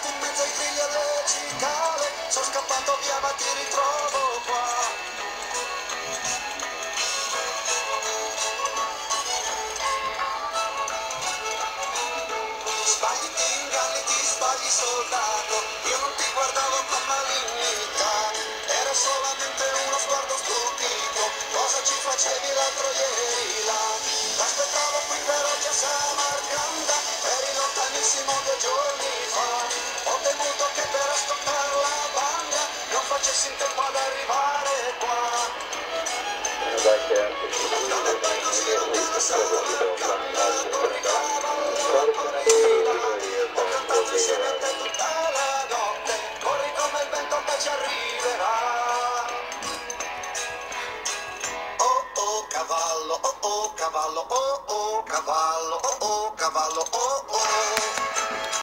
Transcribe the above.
Buttato in mezzo ai grilli alle cicale, sono scappato via ma ti ritrovo qua. Sbagli, ti inganni, ti sbagli soldato, io non ti guardavo con malignità, era solamente uno sguardo stupito, cosa ci facevi l'altro ieri là? T'aspettavo qui per oggi a Samarcanda, eri lontanissimo 2 giorni fa, ho temuto che per ascoltare la banda non facessi in tempo ad arrivare qua. Non è poi così lontano Samarcanda, torni cavallo, ho cantato insieme a te tutta la notte, corri come il vento che ci arriverà. Oh oh cavallo, oh oh cavallo, oh oh cavallo, oh oh cavallo, oh